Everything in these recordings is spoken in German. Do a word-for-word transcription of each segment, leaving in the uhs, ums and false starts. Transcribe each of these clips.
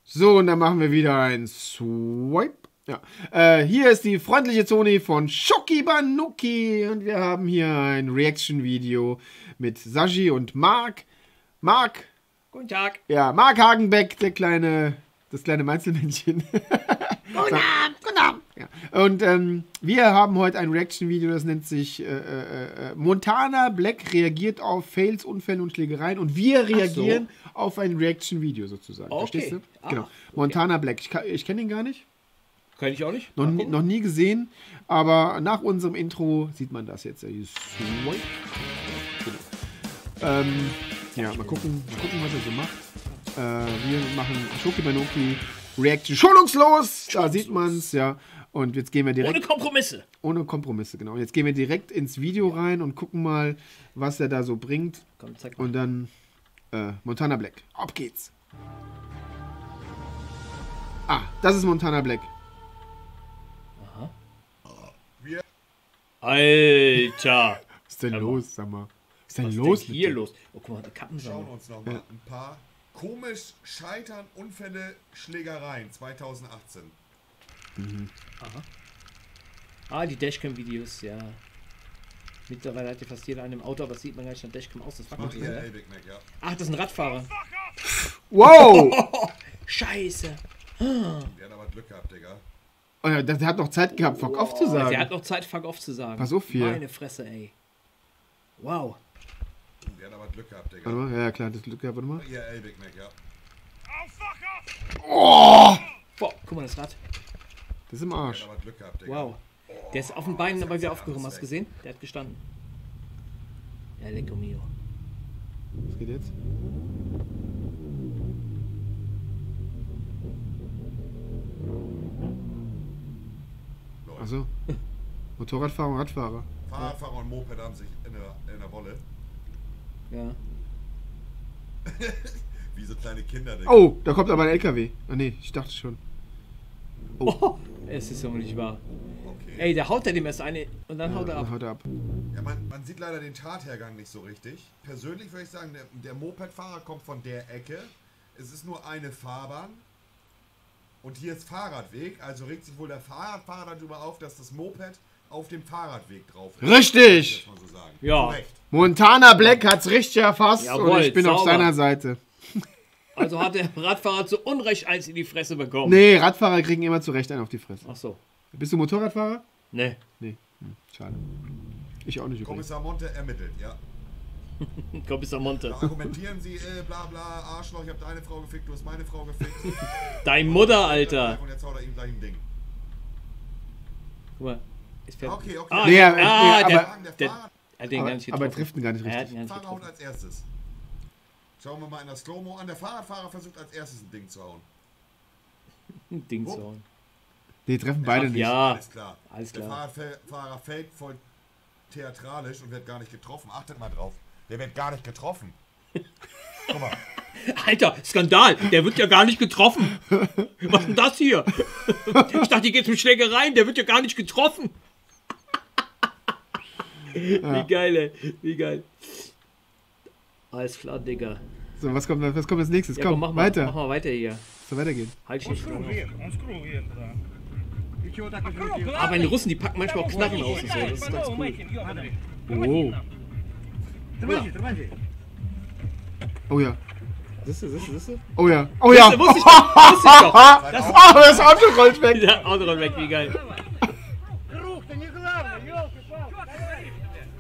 So, und dann machen wir wieder ein Swipe. Ja. Äh, hier ist die freundliche Zone von Schoki Banuki. Und wir haben hier ein Reaction-Video mit Saji und Marc. Marc. Guten Tag. Ja, Marc Hagenbeck, der kleine, das kleine Meinzelmännchen. Guten Abend, guten Abend. Ja. Und ähm, wir haben heute ein Reaction-Video, das nennt sich äh, äh, Montana Black reagiert auf Fails, Unfälle und Schlägereien. Und wir reagieren so. auf ein Reaction-Video sozusagen. Okay. Verstehst du? Ah, genau. okay. Montana Black. Ich, ich kenne ihn gar nicht. Kenn ich auch nicht. Noch, nie, noch nie gesehen. Aber nach unserem Intro sieht man das jetzt. Genau. Ähm, ja, mal gucken, mal gucken, was er so macht. Äh, wir machen Schoki Banuki Reaction schonungslos. Da sieht man es, ja. Und jetzt gehen wir direkt... Ohne Kompromisse. Ohne Kompromisse, genau. Jetzt gehen wir direkt ins Video rein und gucken mal, was er da so bringt. Komm, zeig mal. Und dann äh, Montana Black. Ab geht's. Ah, das ist Montana Black. Aha. Alter. Was ist denn Aber los, sag mal? Was ist denn Was los? ist denn hier mit los? Oh, guck mal, die Kappen Schauen sind. uns noch mal Ja. ein paar komisch Scheitern, Unfälle, Schlägereien zweitausendachtzehn. Aha. Ah, die Dashcam-Videos, ja. Mittlerweile hat ja fast jeder einen im Auto, aber das sieht man gar nicht an Dashcam aus. Das war Macht nicht, ihr oder? ey, Big Mac, ja. Ach, das ist ein Radfahrer. Wow! Scheiße. Der hat aber Glück gehabt, Digga. Oh ja, der, der hat noch Zeit gehabt, fuck off zu sagen. Der hat noch Zeit, fuck off zu sagen. Pass auf hier. Meine Fresse, ey. Wow. Der hat aber Glück gehabt, Digga. Warte mal, ja klar, das Glück gehabt, warte mal. Ihr ey, Big Mac, ja. Oh! Boah, guck mal, das Rad. Das ist im Der Arsch. hat aber Glück gehabt, Digga. Wow. Der ist auf den Beinen aber wieder aufgehoben. Hast du gesehen? Der hat gestanden. Ja, lecco mio. Was geht jetzt? Lol. Achso. Motorradfahrer und Radfahrer. Fahrradfahrer und Moped haben sich in der, in der Wolle. Ja. Wie so kleine Kinder, Digga. Oh, da kommt aber ein L K W. Ah nee, ich dachte schon. Oh, es ist aber nicht wahr. Okay. Ey, der haut er dem erst eine und dann haut er Dann ab. haut er ab. Ja, man, man sieht leider den Tathergang nicht so richtig. Persönlich würde ich sagen, der, der Mopedfahrer kommt von der Ecke. Es ist nur eine Fahrbahn. Und hier ist Fahrradweg. Also regt sich wohl der Fahrradfahrer darüber auf, dass das Moped auf dem Fahrradweg drauf ist. Richtig! Muss man so sagen. Ja. Zu Recht. Montana Black hat's richtig erfasst Jawohl, und ich bin auf sauber. seiner Seite. Also hat der Radfahrer zu Unrecht eins in die Fresse bekommen. Nee, Radfahrer kriegen immer zu Recht einen auf die Fresse. Ach so. Bist du Motorradfahrer? Ne. Nee, hm, schade. Ich auch nicht übrigens. Kommissar Monte ermittelt, ja. Kommissar Monte. Da argumentieren sie, äh, bla bla, Arschloch, ich hab deine Frau gefickt, du hast meine Frau gefickt. Dein Mutter, Alter. Und jetzt haut er ihm gleich ein Ding. Guck mal. Ist fertig. Okay, okay. Ah, Nee, ja, äh, ah, nee, der, aber- der, der, Fahrer, er hat den Aber, gar nicht aber getroffen. trifft ihn gar nicht Er hat richtig. ihn gar nicht Fahrer haut getroffen. als erstes. Schauen wir mal in das Slow-Mo an. Der Fahrradfahrer versucht als erstes ein Ding zu hauen. Ein Ding zu hauen. Nee, treffen beide nicht. Ja, Alles klar. alles Der klar. Fahrradfahrer fällt voll theatralisch und wird gar nicht getroffen. Achtet mal drauf. Der wird gar nicht getroffen. Guck mal. Alter, Skandal. Der wird ja gar nicht getroffen. Was ist denn das hier? Ich dachte, hier geht's um Schlägereien. Der wird ja gar nicht getroffen. Wie geil, ey. Wie geil. Alles klar, Digga. So, was kommt, was kommt als nächstes? Ja, komm, komm, mach mal, weiter. mach mal weiter hier. Soll weitergehen. Halt dich nicht dran. On skruv да. Aber die Russen, die packen manchmal auch Knarren aus und so. Das ist ganz cool. Oh. Тормози, тормози. Oh ja. Siehst du, siehst du, siehst du? Oh ja. Oh ja. Das wusste ich doch. Wusste ich doch. Das, oh, das Auto rollt weg. Ja, Auto rollt weg, wie geil. Рух-то не главное, ёлки-палки.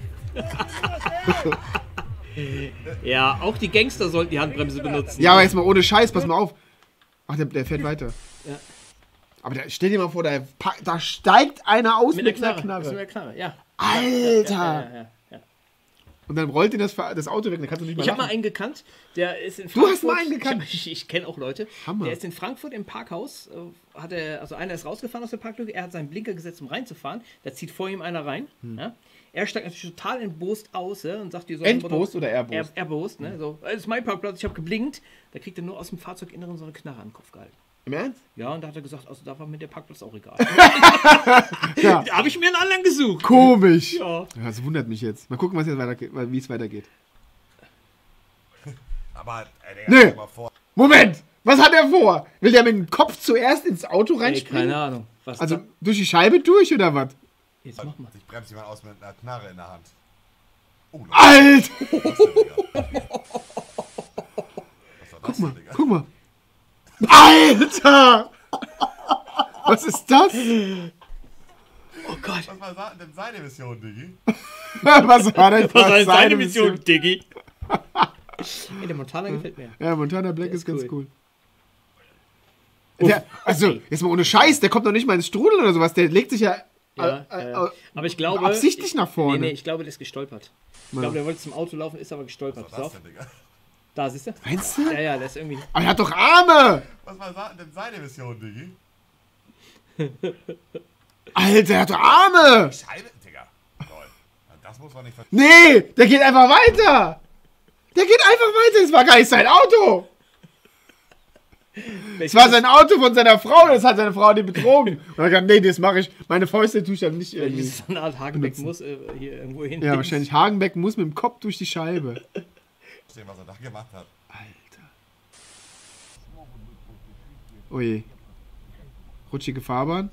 Ja, auch die Gangster sollten die Handbremse benutzen. Ja, aber jetzt mal ohne Scheiß, pass mal auf. Ach, der, der fährt weiter. Ja. Aber da, stell dir mal vor, da, pack- da steigt einer aus Mit mit, einer einer Knarre. Knarre. Mit einer Knarre, ja. Alter! Ja, ja, ja, ja. Und dann rollt ihn das, Fa- das Auto weg, dann kannst du nicht mehr Ich habe mal lachen. einen gekannt, der ist in Du Frankfurt. hast mal einen gekannt? Ich, ich, ich kenne auch Leute. Hammer. Der ist in Frankfurt im Parkhaus. Äh, hat er, also einer ist rausgefahren aus der Parklücke. Er hat seinen Blinker gesetzt, um reinzufahren. Da zieht vor ihm einer rein. Hm. Ja. Er steigt natürlich total entbost aus, ja, und sagt dir so. Entbost oder erbost? Er, erbost, ne? So, das ist mein Parkplatz, ich habe geblinkt. Da kriegt er nur aus dem Fahrzeuginneren so eine Knarre an den Kopf gehalten. Im Ernst? Ja, und da hat er gesagt, also da war mir der Parkplatz auch egal. Ja. Da habe ich mir einen anderen gesucht. Komisch. Ja. Ja, das wundert mich jetzt. Mal gucken, was jetzt weitergeht, wie es weitergeht. Aber, ey, Digga, Nee. stell dir mal vor. Moment! Was hat er vor? Will der mit dem Kopf zuerst ins Auto Ey, reinspringen? keine Ahnung. Was Also da? durch die Scheibe durch oder was? Jetzt mach mal. Ich bremse jemand aus mit einer Knarre in der Hand. Oh, Leute, Alter! was ist denn, Digga? Was war das denn, Digga? Guck mal. Alter! Was ist das? Oh Gott. Was war denn seine Mission, Diggi? Was war denn Was war das deine Mission, Diggi? Ey, der Montana gefällt mir. Ja, Montana Black Der ist ist ganz cool. cool. Der, also, jetzt mal ohne Scheiß, der kommt doch nicht mal ins Strudel oder sowas. Der legt sich ja, Ja, äh, äh, äh, aber ich glaube... absichtlich nach vorne. Nee, nee, ich glaube, der ist gestolpert. Ich Ja. glaube, der wollte zum Auto laufen, ist aber gestolpert. Was Pass war auf. das denn, Digga? Da, siehst du? Meinst du? Ja, ja, der ist irgendwie... Aber er hat doch Arme! Was war denn seine Mission, Diggi? Alter, er hat doch Arme! Scheibe, Digga. Toll. Das muss man nicht verstehen. Nee, der geht einfach weiter! Der geht einfach weiter, es war gar nicht sein Auto! Es war sein Auto von seiner Frau, das hat seine Frau nicht betrogen. Und er hat gesagt, nee, das mache ich, meine Fäuste tue ich dann nicht Das irgendwie. ist so eine Art Hagenbeck muss äh, hier irgendwo hin. Ja, wahrscheinlich Hagenbeck muss mit dem Kopf durch die Scheibe. Verstehen, was er da gemacht hat. Alter. Oh je. Rutschige Fahrbahn.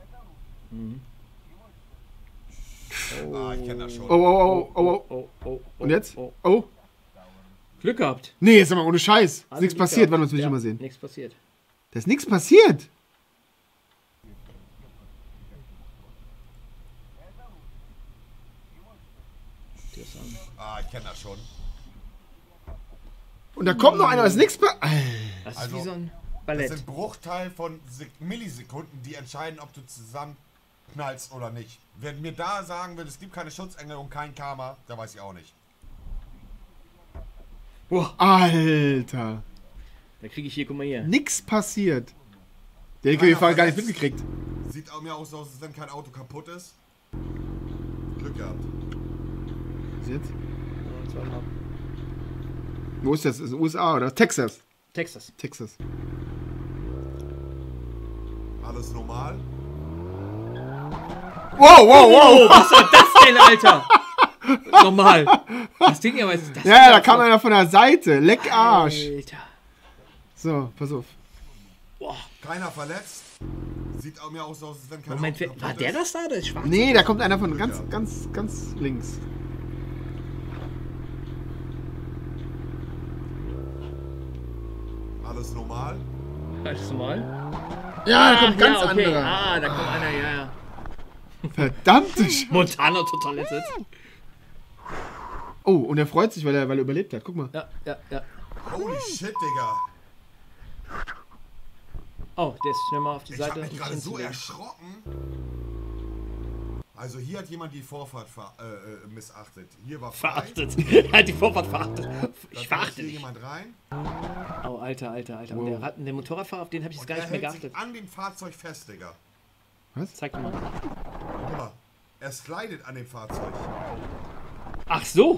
Ah, ich kenne das schon. Oh, oh, oh, oh, oh. Oh, oh, oh, Und jetzt? Oh. Oh. Glück gehabt. Nee, jetzt mal ohne Scheiß. Ist Also nichts Glück passiert, gehabt. wann uns will ich Ja, mal sehen. Nichts passiert. Da ist nichts passiert. Der ist an. Ah, ich kenne das schon. Und da kommt noch einer, da ist nichts passiert. Das ist Also, wie so ein Das Ballett. sind Bruchteil von Sek Millisekunden, die entscheiden, ob du zusammenknallst oder nicht. Wer mir da sagen will, es gibt keine Schutzengel und kein Karma, da weiß ich auch nicht. Boah, Alter. da kriege ich hier, guck mal hier. Nix passiert. Der L K W-Fahrer gar nicht mitgekriegt. Sieht auch mir aus, als wenn kein Auto kaputt ist. Glück gehabt. Was jetzt? Und zwar mal Wo ist das? Das ist U S A oder? Texas. Texas. Texas. Alles normal? Wow, wow, wow. Oh, was war das denn, Alter? Normal. Das Ding aber ist das. Ja, da kam einer von der Seite. Leck Arsch. Alter. So, pass auf. Boah. Keiner verletzt. Sieht auch mir aus, als wenn kein Moment, Auto wer, kaputt war der ist. das da? Der ist schwarz. Nee, da kommt einer von ganz, ganz, ganz links. Alles normal? Alles normal. Ja, da kommt ja, ganz okay. anderer. Ah, da kommt einer, ja, ja. Verdammte Sch Montana total entsetzt. Oh, und er freut sich, weil er, weil er überlebt hat. Guck mal. Ja, ja, ja. Holy shit, Digga. Oh, der ist schnell mal auf die Ich Seite. hab mich um gerade sich so hinzulegen. erschrocken. Also hier hat jemand die Vorfahrt ver äh, äh, missachtet. Hier war frei. Verachtet. Halt die Vorfahrt verachtet. Da Ich fährt verachte hier dich. jemand rein. Oh, Alter, Alter, Alter. Und Wow. der, Rad- der Motorradfahrer, auf den habe ich jetzt Und gar er nicht mehr hält sich geachtet. an dem Fahrzeug fest, Digga. Zeig doch mal. Guck mal. Er slidet an dem Fahrzeug. Ach so.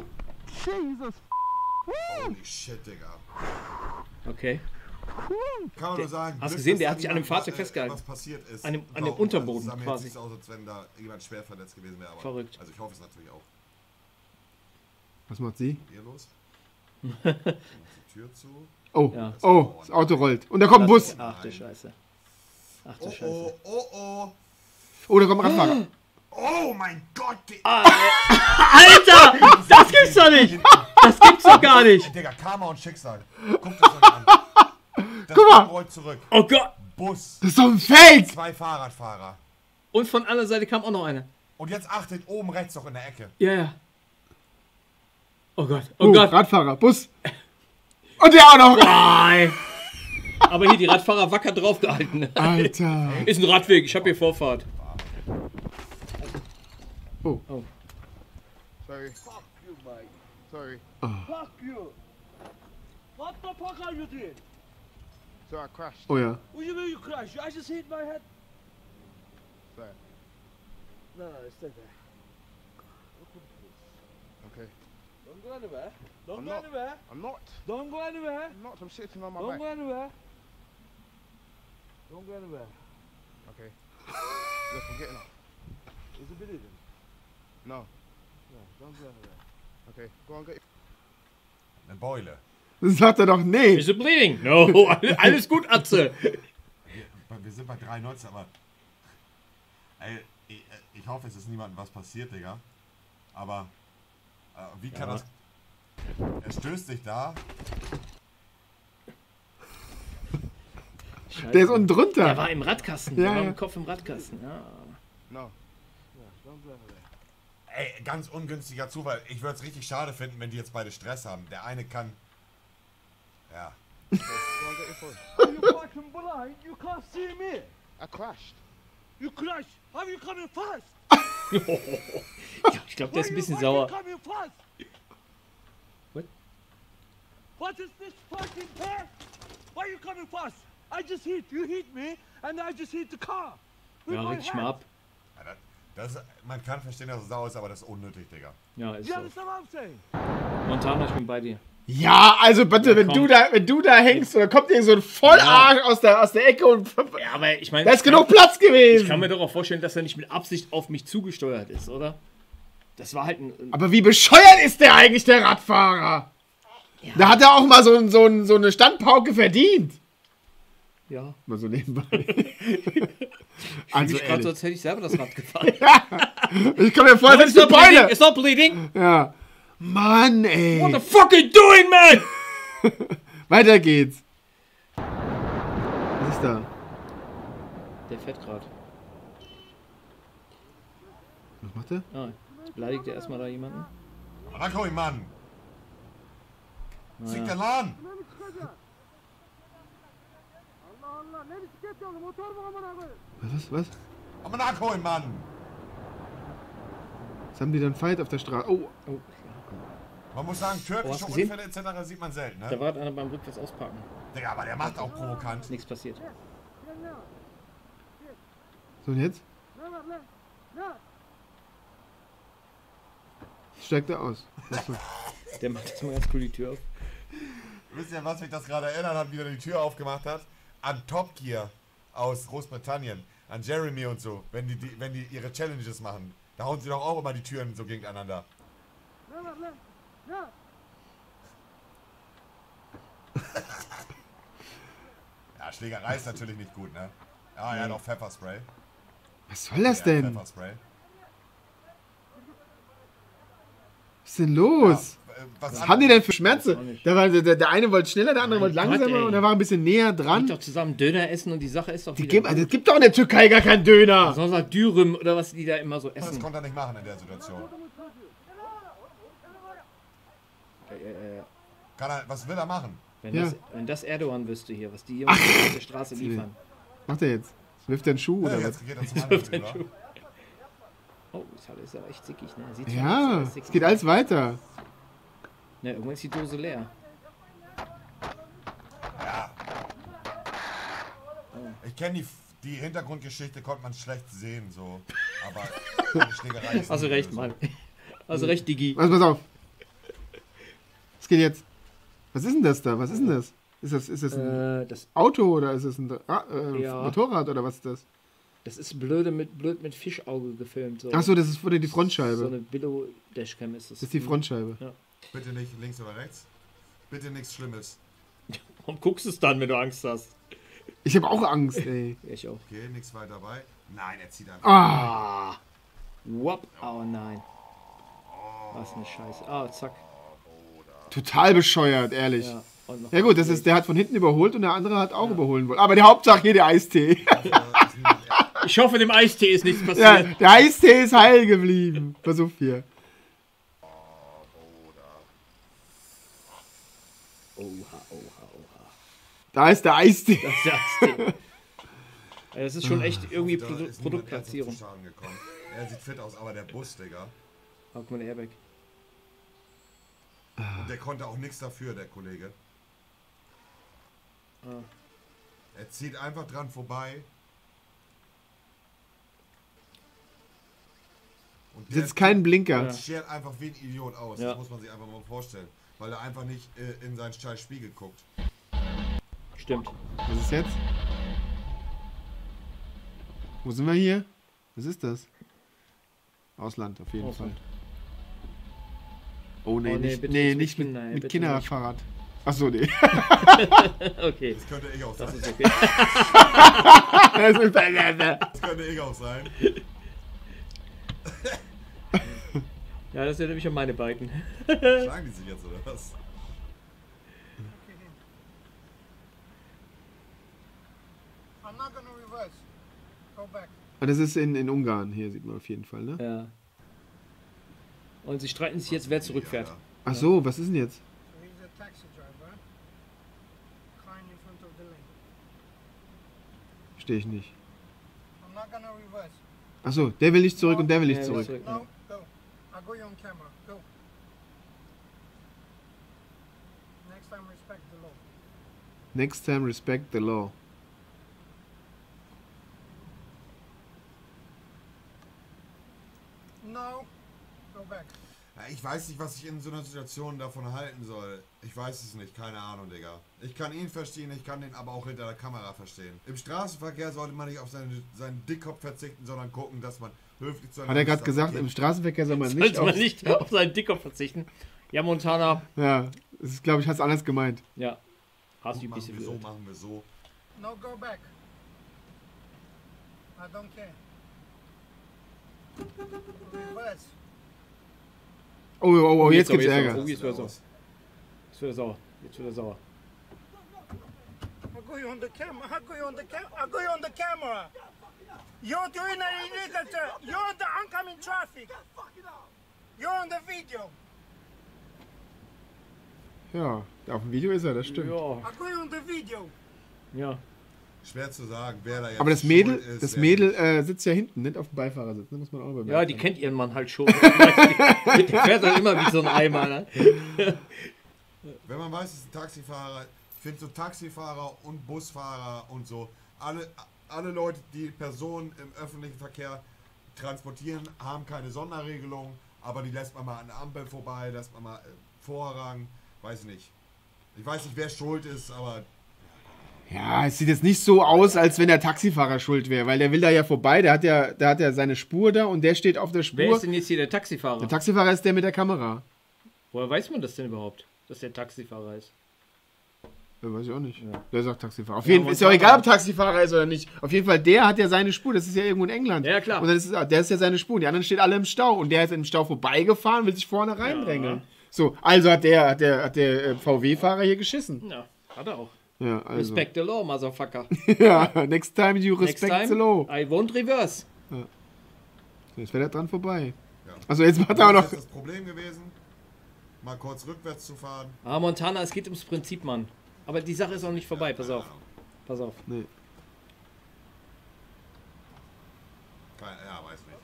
Holy shit, Digga. Okay. Kann man nur sagen. hast Glück, gesehen, dass der da hat sich an dem niemand, Fahrzeug äh, festgehalten. Was passiert ist. An dem- an dem Überhaupt. Unterboden Also, es sah mir quasi. jetzt nicht so aus, als wenn da jemand schwer verletzt gewesen wäre. Aber Verrückt. Also ich hoffe es natürlich auch. Was macht sie? Hier los. Macht die Tür zu. Oh, Ja. oh, das Auto rollt. Und da kommt ein Bus. Ach du Scheiße. Ach du Oh Scheiße. oh, oh oh. Oh, da kommt ein Radfahrer. Oh mein Gott. Die Alter! Das gibt's doch nicht! Das gibt's doch gar nicht! Digga, Karma und Schicksal. Guckt es euch an. Das Guck mal. Ding rollt zurück. Oh Gott! Bus. Das ist doch ein Fake. Zwei Fahrradfahrer. Und von anderer Seite kam auch noch einer. Und jetzt achtet oben rechts noch in der Ecke. Ja, ja. Oh Gott, oh Oh, Gott. Radfahrer, Bus. Und der auch noch. Nein. Aber hier die Radfahrer wacker draufgehalten. Alter. Ist ein Radweg, ich hab hier Vorfahrt. Oh. Oh. Sorry. Fuck you, mate. Sorry. Fuck you! What the fuck are you doing? So I crashed. Oh ja. What do you mean you crashed? I just hit my head. Sorry. No, no, stay there. Okay. Don't go anywhere. Don't I'm go not. anywhere. I'm not. Don't go anywhere. I'm not. I'm sitting on my Don't back. go anywhere. Don't go anywhere. Okay. Look, I'm getting up. Is it bleeding? No. No, don't go anywhere. Okay. Go on, get. Eine Beule. Das sagt er doch, nee. Is it bleeding? No, alles gut, Atze. Wir, wir sind bei drei neunzehn, aber... Ey, ich, ich hoffe, es ist niemandem was passiert, Digga. Aber... Äh, wie kann Ja. das... Er stößt dich da. Scheiße. Der ist unten drunter. Der war im Radkasten. Ja, Der war ja. mit dem Kopf im Radkasten. Ja. No. Yeah, don't blame her there. Ey, ganz ungünstiger Zufall. Ich würde es richtig schade finden, wenn die jetzt beide Stress haben. Der eine kann... Ja. Go and get your phone. Are you fucking blind? You can't see me. I crashed. You crashed. How are you coming fast? Ja, ich glaube, der ist ein bisschen Why sauer. you coming fast? What? What is this fucking car? Why are you coming fast? I just hit, you hit me, and I just hit the car. With Ja, my richtig hand. mal ab. Ja, das, das, man kann verstehen, dass es sauer ist, aber das ist unnötig, Digga. Ja, ist You so. understand what I'm saying? Montana, ich bin bei dir. Ja, also bitte, Ja, wenn komm. du da, wenn du da hängst, oder kommt dir so ein Vollarsch aus der, aus der Ecke und Ja, aber ich meine... da ist genug Platz Ich gewesen. kann mir doch auch vorstellen, dass er nicht mit Absicht auf mich zugesteuert ist, oder? Das war halt ein... Aber wie bescheuert ist der eigentlich, der Radfahrer? Ja. Da hat er auch mal so, so, so eine Standpauke verdient. Ja. Mal so nebenbei. Also also ich gerade, ehrlich. als hätte ich selber das Rad gefahren. Ich komme mir vor, als hätte ich eine Beule. It's not bleeding. Ja. Mann, ey. What the fuck are you doing, man? Weiter geht's. Was ist da? Der fährt gerade. Was macht der? Ah, beleidigt er erstmal da jemanden? Ranko, Mann! Naja. Zieh den Laden! Allah Allah, ne bisiklet yolu, motor mu amına koyayım? Was, was, was? Aber nachholen, Mann! Was haben die dann Fight auf der Straße? Oh, Oh, Man muss sagen, Oh, türkische hast du gesehen? Unfälle et cetera sieht man selten, da ne? war einer beim Rückwärts ausparken. Digga, aber der macht auch provokant. Nichts passiert. so und jetzt? Ne var lan? Ne? Steigt er aus. Was so? Der macht jetzt mal ganz cool die Tür auf. Wisst ihr, was mich das gerade erinnert hat, wie er die Tür aufgemacht hat? An Top Gear aus Großbritannien. An Jeremy und so. Wenn die, die, wenn die ihre Challenges machen. Da hauen sie doch auch immer die Türen so gegeneinander. Ne var lan? Ne? Ja, Schlägerei ist natürlich nicht gut, ne? Ja, er hat auch Pfefferspray. Was soll das Ja, denn? Pfefferspray. Was ist denn los? Ja, äh, was, Was haben die denn für Weiß auch Schmerzen? nicht. Da war, der, der eine wollte schneller, der andere Mein wollte Gott, langsamer ey. und er war ein bisschen näher Geht dran. doch zusammen Döner essen und die Sache ist doch Die wieder gibt, gut. also, es gibt doch in der Türkei gar keinen Döner. Sonst halt Dürüm oder was die da immer so Das essen. konnte er nicht machen in der Situation. Äh, äh, äh, Kann er, was will er machen? wenn, Ja. das, wenn das Erdogan wüsste hier, was die hier auf der Straße liefern. Was macht er jetzt? Wirft er einen Schuh Ja, oder was? jetzt geht er zum anderen rüber. Oh, das ist aber echt zickig, ne? Sieht schon Ja, aus, es geht alles weiter. Ne, irgendwann ist die Dose leer. Ja. Ich kenne die, die Hintergrundgeschichte, konnte man schlecht sehen, so. Aber die Schlägerei ist Hast du nie recht, so. Mann. Hast du recht, Digi. Also pass auf. Was geht jetzt? Was ist denn das da? Was ist denn das? Ist das, ist das ein Äh, das, Auto oder ist das ein Ra äh, Ja. Motorrad oder was ist das? das ist blöde mit, blöd mit Fischauge gefilmt. So. Achso, das ist vor dir die So Frontscheibe. eine Billo-Dashcam ist das. Das ist die Frontscheibe. Bitte nicht links oder rechts. Bitte nichts Schlimmes. Warum guckst du es dann, wenn du Angst hast? Ich habe auch Angst, ey. Ja, ich auch. Okay, nichts weiter dabei. Nein, er zieht einfach. Ah, Ah. Wop. Oh nein. Was eine Scheiße. Ah, zack. total bescheuert, ehrlich. Ja, und noch Ja gut, das ist, der hat von hinten überholt und der andere hat auch überholen wollen. Aber die Hauptsache hier der Eistee. Ich hoffe, dem Eistee ist nichts Ja, passiert. der Eistee ist heil geblieben. Versuch hier. Oha, oha, oha. Da ist der Eistee. Das ist der Eistee. Ja, das ist schon echt irgendwie Da Produ ist niemand Produktplatzierung. ernsthaft zu Schaden gekommen. Er sieht fit aus, aber der Bus, Digga. Oh, guck mal, der Airbag. Und der konnte auch nichts dafür, der Kollege. Ah. Er zieht einfach dran vorbei. Und der Sitzt kein Blinker. Ja. schert einfach wie ein Idiot aus. Ja. Das muss man sich einfach mal vorstellen. Weil er einfach nicht äh, in seinen scheiß Spiegel guckt. Stimmt. Was ist jetzt? Wo sind wir hier? Was ist das? Ausland, auf jeden Ausland. Fall. Oh nee, Oh, nee, nicht, bitte nee, nicht mit nicht mit, Kindern, ey, mit bitte Kinderfahrrad. Achso, nee. Okay. Das könnte ich auch Das sein. ist okay. Das ist- Das könnte ich auch sein. Ja, das sind nämlich schon meine beiden. Schlagen die sich jetzt oder was? I'm not gonna reverse. Go back. Ah, das ist in, in Ungarn, hier sieht man auf jeden Fall, ne? Ja. Und sie streiten sich jetzt, wer zurückfährt. Ach so, was ist denn jetzt? So he's a taxi driver. Climb in front of the lane. Verstehe ich nicht. I'm not gonna reverse. Ach so, der will nicht zurück und der will nicht Ja, will zurück. Ja. No, go. I'll go you on camera. Go. Next time, respect the law. Next time respect the law. No. Go back. Ja, ich weiß nicht, was ich in so einer Situation davon halten soll. Ich weiß es nicht, keine Ahnung, Digga. Ich kann ihn verstehen, ich kann den aber auch hinter der Kamera verstehen. Im Straßenverkehr sollte man nicht auf seine, seinen Dickkopf verzichten, sondern gucken, dass man höflich zu Hat er gerade gesagt, im Straßenverkehr soll man nicht Sollte man auf... nicht auf seinen Dickkopf verzichten. Ja, Montana. Ja, das ist, glaube ich, hat es anders gemeint. Ja. Hast du ein Machen bisschen wir so, gehört. machen wir so. No, go back. I don't care. Reverse. Oh, oh, oh, jetzt aber, gibt's aber. Ärger. Oh, jetzt wird er sauer. Jetzt wird er sauer. Jetzt wird er sauer. I'll go you on the camera. I'll go you on the cam. I'll go you on the camera. You're doing an illegal turn. You're on the oncoming traffic. You're on the video. Ja, auf dem Video ist er, das stimmt. Ja. I'll go you on the video. Ja. Schwer zu sagen, wer da jetzt Aber das Mädel, schuld ist, das wer Mädel nicht. äh, sitzt ja hinten, nicht auf dem Beifahrersitz. Ne? Muss man auch bemerken. Ja, die kennt ihren Mann halt schon. Der fährt halt immer wie so ein Eimer. Ne? Wenn man weiß, es ist ein Taxifahrer, ich finde so Taxifahrer und Busfahrer und so, alle, alle Leute, die Personen im öffentlichen Verkehr transportieren, haben keine Sonderregelung, aber die lässt man mal an der Ampel vorbei, lässt man mal äh, Vorrang, weiß nicht. Ich weiß nicht, wer schuld ist, aber Ja, es sieht jetzt nicht so aus, als wenn der Taxifahrer schuld wäre, weil der will da ja vorbei, der hat ja, der hat ja seine Spur da und der steht auf der Spur. Wer ist denn jetzt hier der Taxifahrer? Der Taxifahrer ist der mit der Kamera. Woher weiß man das denn überhaupt, dass der Taxifahrer ist? Ja, weiß ich auch nicht. Ja. Der sagt Taxifahrer. Auf Ja, jeden Fall aber ist ja auch Fahrer- egal, ob Taxifahrer ist oder nicht. Auf jeden Fall, der hat ja seine Spur. Das ist ja irgendwo in England. Ja, klar. Und dann ist es, der ist ja seine Spur. Und die anderen stehen alle im Stau. Und der ist im Stau vorbeigefahren, will sich vorne reindrängeln. So, also hat der, hat der, hat der äh, V W-Fahrer hier geschissen. Ja, hat er auch. Ja, also. Respect the law, motherfucker. Ja, next time you Next respect time, the law. I won't reverse. Jetzt wäre er dran vorbei. ja. Also jetzt macht er auch Das noch. ist das Problem gewesen, mal kurz rückwärts zu fahren. Ah, Montana, es geht ums Prinzip, Mann. Aber die Sache ist auch nicht vorbei, pass auf. Pass auf. Nee. Kein, ja, weiß nicht.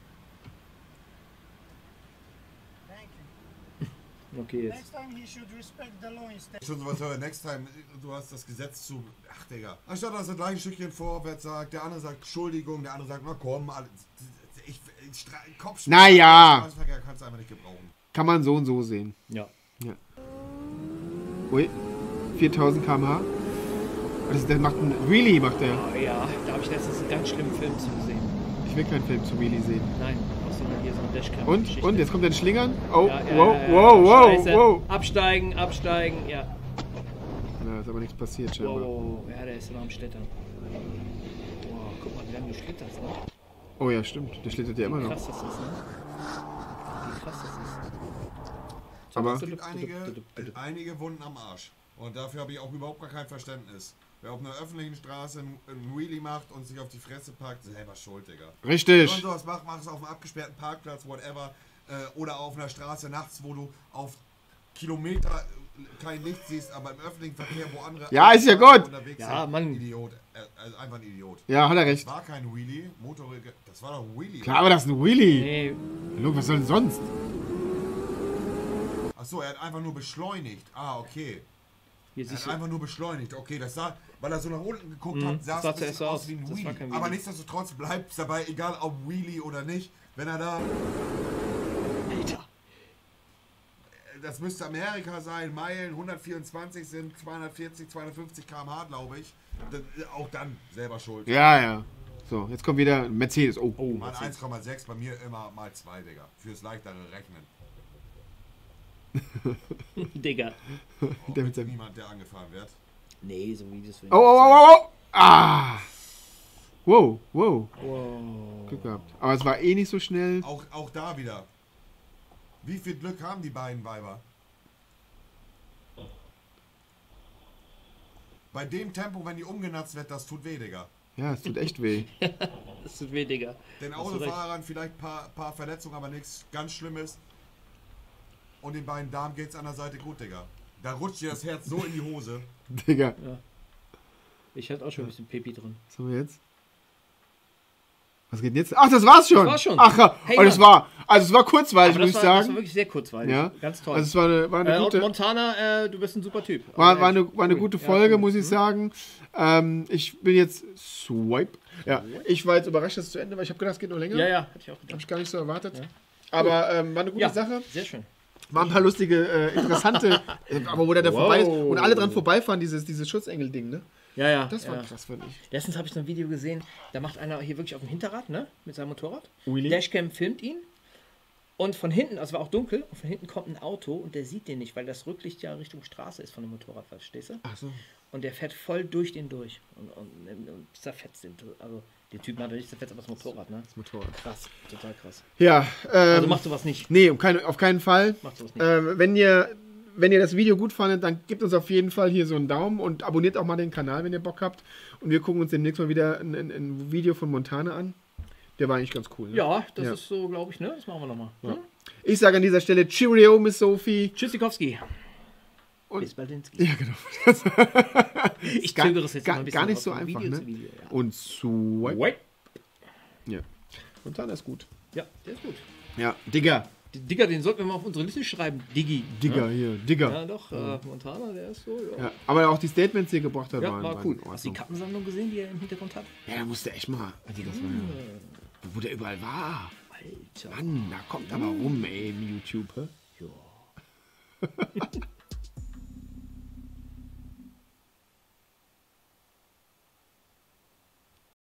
Thank you. Okay, jetzt. Next time he should respect the law instead. Schon sowas höre, next time, du hast das Gesetz zu. Ach, Digga. Anstatt dass er gleich ein Stückchen vorwärts sagt, der andere sagt Entschuldigung, der andere sagt, na komm, alles. Ich, ich, Stra Kopfschmerzen. Naja. Straßenverkehr kannst du einfach nicht gebrauchen. Kann man so und so sehen. Ja. Ui. viertausend Kilometer pro Stunde. Das, der macht einen Wheelie, macht der. Ah, ja, da habe ich letztens einen ganz schlimmen Film zu gesehen. Ich will keinen Film zu Wheelie sehen. Nein, auch so hier so ein Dashcam. Und? Und? Jetzt kommt der Schlingern? Oh, Ja, ja, wow, ja, ja, wow, wow, Scheiße. wow. Absteigen, absteigen, ja. Ja, ist aber nichts passiert scheinbar. Wow, ja, der ist immer am Schlittern. Wow, guck mal, wie lange du schlitterst, ne? Oh ja, stimmt. Der schlittert ja immer Wie noch. krass das ist, ne? Wie krass das ist. Aber Es gibt einige, einige Wunden am Arsch. Und dafür habe ich auch überhaupt gar kein Verständnis. Wer auf einer öffentlichen Straße einen einen Wheelie macht und sich auf die Fresse packt, selber schuld, Digga. Wenn man richtig. sowas macht, mach es auf einem abgesperrten Parkplatz, whatever. Äh, oder auf einer Straße nachts, wo du auf Kilometer äh, kein Licht siehst, aber im öffentlichen Verkehr, wo andere Ja, ist ja gut. unterwegs Ja, sind. Mann. Idiot. Äh, also einfach ein Idiot. Ja, hat er Das recht. war kein Wheelie, Motorräder, das war doch ein Wheelie. Klar, aber das ist ein Wheelie. Nee, Hallo, was soll denn sonst? Achso, er hat einfach nur beschleunigt. Ah, okay. hier Er siehst hat du. einfach nur beschleunigt. Okay, das sah, weil er so nach unten geguckt Mhm, hat, sah das es sah ein bisschen zuerst so aus aus. wie ein Das war Wheelie. kein Aber Wheelie. nichtsdestotrotz bleibt es dabei, egal ob Wheelie oder nicht. Wenn er da, Alter. das müsste Amerika sein, Meilen hundertvierundzwanzig sind zweihundertvierzig, zweihundertfünfzig Kilometer pro Stunde, glaube ich. Das, auch dann selber schuld. Ja, ja. So, jetzt kommt wieder ein Mercedes. Oh, Oh, Mal was eins Komma sechs, bei mir immer mal zwei, Digga. Fürs leichtere Rechnen. Digga. Oh, Der mit seinem- niemand, der angefahren wird. Nee, so Videos will ich Oh, oh, oh, oh, oh! Ah! Wow, wow. Wow. Glück gehabt. Aber es war eh nicht so schnell. Auch, auch da wieder. Wie viel Glück haben die beiden Weiber? Bei dem Tempo, wenn die umgenatzt wird, das tut weh, Digga. Ja, es tut echt weh. Das tut weh, Digga. Den Hast du recht. Autofahrern vielleicht ein paar, paar Verletzungen, aber nichts ganz Schlimmes. Und den beiden Damen geht's an der Seite gut, Digga. Da rutscht dir das Herz so in die Hose. Digga. Ich hatte auch schon ein bisschen Pipi drin. Was haben wir jetzt? Was geht denn jetzt? Ach, das war's schon. Das war's schon. Ach ja. Hey, und es Mann. war, also es war kurzweilig, Aber muss das ich war, das war sagen. wirklich sehr kurzweilig. Ja. Ganz toll. Also es war eine, war eine äh, und gute, Montana, äh, du bist ein super Typ. war, Also war echt eine, war eine cool. gute Ja, Folge, cool. muss ich sagen. Ähm, ich bin jetzt Swipe. Ja, ich war jetzt überrascht, dass es zu Ende war. Ich habe gedacht, es geht noch länger. Ja, ja, hab ich auch Habe gedacht. ich gar nicht so erwartet. Aber ähm, war eine gute Ja, Sache. sehr schön. Waren ein paar lustige, äh, interessante, äh, aber wo der da Wow. vorbei ist und alle dran vorbeifahren, dieses, dieses Schutzengel-Ding, ne? Ja, ja. Das war ja. krass, fand ich. Letztens habe ich so ein Video gesehen, da macht einer hier wirklich auf dem Hinterrad, ne? Mit seinem Motorrad. Wheelie. Dashcam filmt ihn. Und von hinten, also war auch dunkel, und von hinten kommt ein Auto und der sieht den nicht, weil das Rücklicht ja Richtung Straße ist von dem Motorrad, verstehst du? Ach so. Und der fährt voll durch den durch. Und, und, und zerfetzt den. Also, den Typen hat er nicht zerfetzt, aber das Motorrad, ne? Das Motorrad. Krass, total krass. Ja, ähm, Also macht sowas nicht. nee, um keine, auf keinen Fall. Macht sowas nicht. Ähm, wenn ihr wenn ihr das Video gut fandet, dann gebt uns auf jeden Fall hier so einen Daumen und abonniert auch mal den Kanal, wenn ihr Bock habt. Und wir gucken uns demnächst mal wieder ein, ein, ein Video von Montana an. Der war eigentlich ganz cool. Ne? Ja, das Ja. ist so, glaube ich, ne? Das machen wir nochmal. Hm? Ich sage an dieser Stelle Cheerio, Miss Sophie. Tschüssikowski. Und- Bis Balinski. Ja, genau. Ich Gar- zögere es jetzt gar- mal ein bisschen. gar nicht auf so von einfach, Video ne? zu Video, ja. Und Swipe. Wait. Ja. Montana ist gut. Ja, der ist gut. Ja, Digga. Die Digga, den sollten wir mal auf unsere Liste schreiben. Diggi. Digga, hier. Digga. Ja, doch, äh, Montana, der ist so, ja. Ja, aber auch die Statements, die er gebracht hat, Ja, waren, war waren cool. in Hast du die Ordnung. Kappensammlung gesehen, die er im Hintergrund hat? Ja, da musste echt mal. Also das war ja, wo der überall war. Alter. Mann, da kommt aber rum, ey, im YouTube. Hä? Ja.